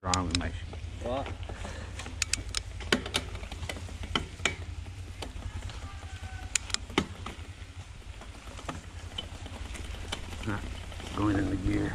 wrong with my sheet. What? Not going in the gear.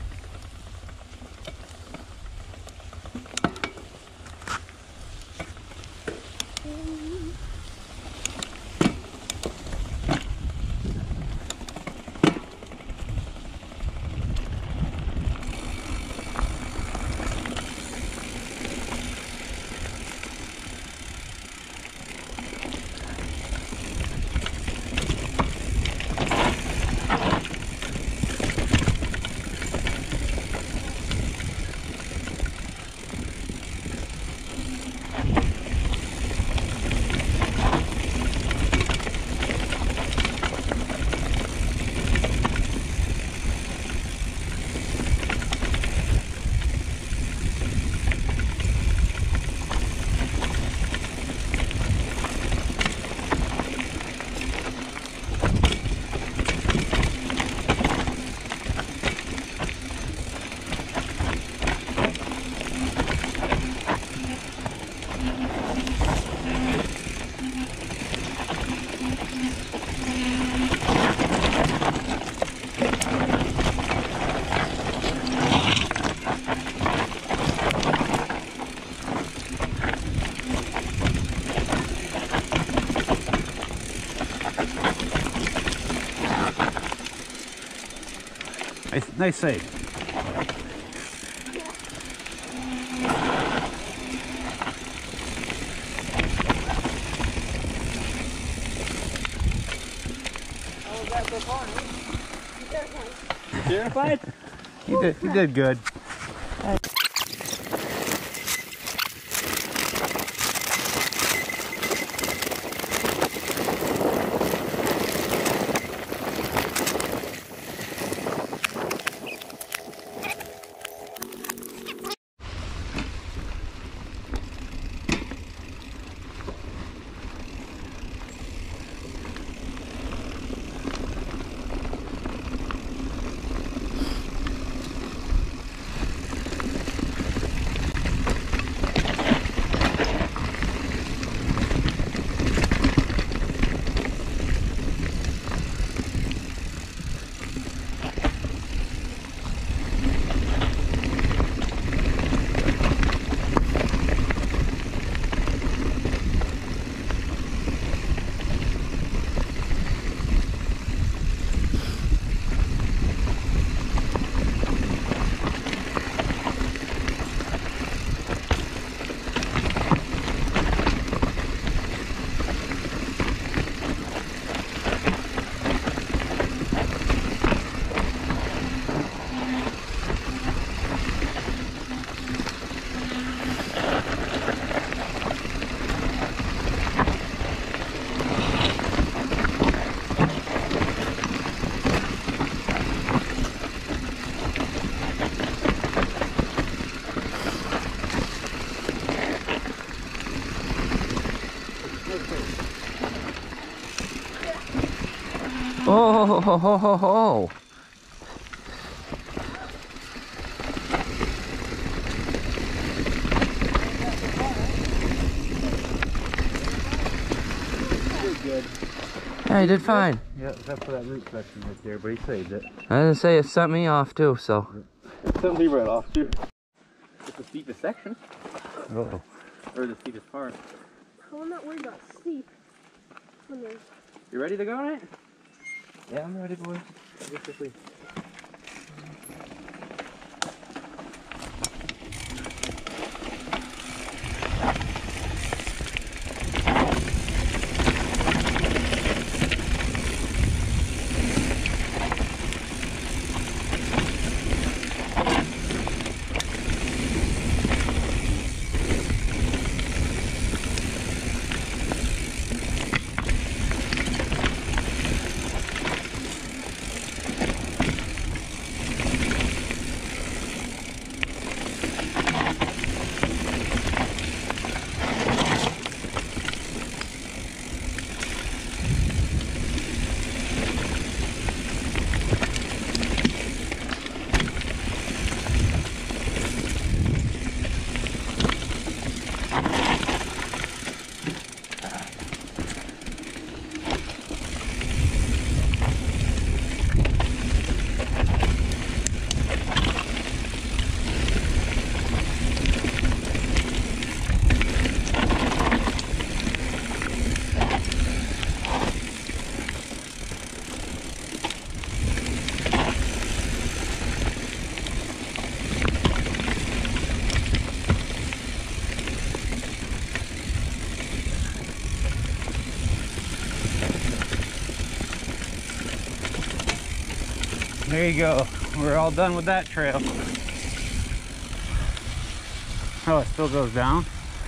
Nice save. Oh, that's so far, huh? Terrified? He did good. Oh, ho, ho, ho, ho. Good. Yeah, he did fine. Yeah, except for that root section right there, but he saved it. I didn't say it sent me off too, so. It sent me right off too. It's the steepest section. Oh. Or the steepest part. Well, I'm not worried about steep. You ready to go, right? Yeah, I'm ready, boys. Basically. There you go. We're all done with that trail. Oh, it still goes down.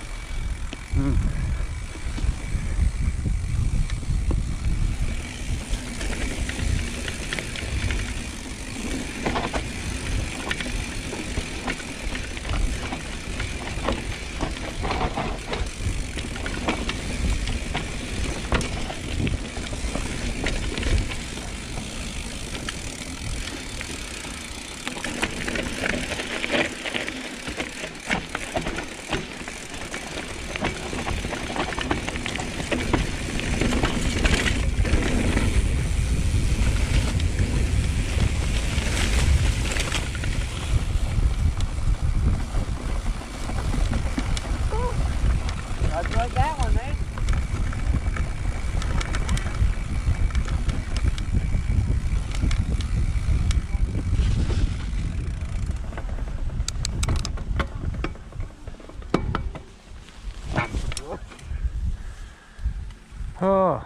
Like that one, eh? Oh.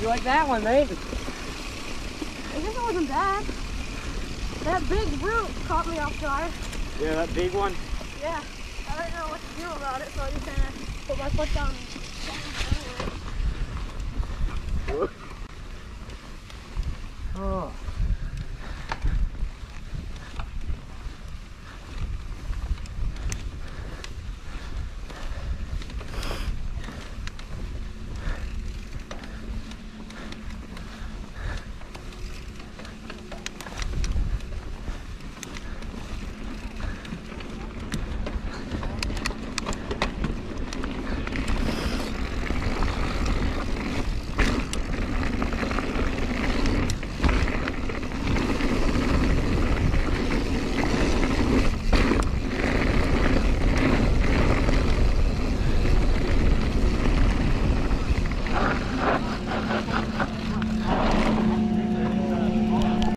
You like that one, mate? I guess it wasn't bad. That big root caught me off guard. Yeah, that big one. Yeah, I didn't know what to do about it, so I just kind of put my foot down and Oh.